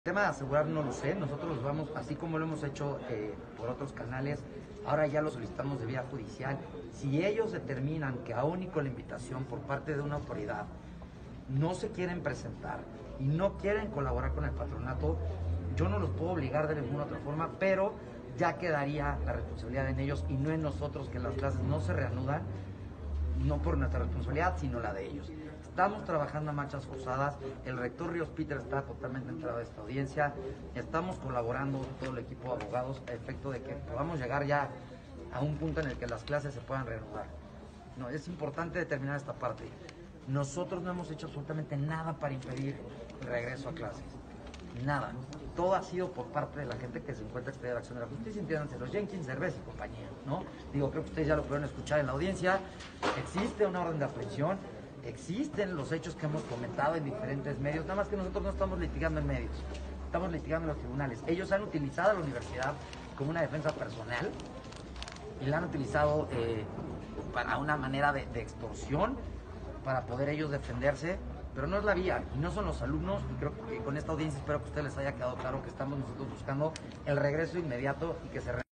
tema de asegurar no lo sé, nosotros los vamos, así como lo hemos hecho por otros canales, ahora ya lo solicitamos de vía judicial. Si ellos determinan que aún y con la invitación por parte de una autoridad no se quieren presentar y no quieren colaborar con el patronato, yo no los puedo obligar de ninguna otra forma, pero ya quedaría la responsabilidad en ellos y no en nosotros, que las clases no se reanudan, no por nuestra responsabilidad, sino la de ellos. Estamos trabajando a marchas forzadas, el rector Ríos Peter está totalmente entrado a esta audiencia, estamos colaborando todo el equipo de abogados a efecto de que podamos llegar ya a un punto en el que las clases se puedan reanudar. No, es importante determinar esta parte. Nosotros no hemos hecho absolutamente nada para impedir el regreso a clases. Nada. Todo ha sido por parte de la gente que se encuentra expedida la acción de la justicia, entiéndanse, los Jenkins, Derbez y compañía, ¿no? Digo, creo que ustedes ya lo pudieron escuchar en la audiencia. Existe una orden de aprehensión, existen los hechos que hemos comentado en diferentes medios, nada más que nosotros no estamos litigando en medios, estamos litigando en los tribunales. Ellos han utilizado a la universidad como una defensa personal y la han utilizado para una manera de extorsión, para poder ellos defenderse, pero no es la vía, y no son los alumnos, y creo que con esta audiencia espero que a ustedes les haya quedado claro que estamos nosotros buscando el regreso inmediato y que se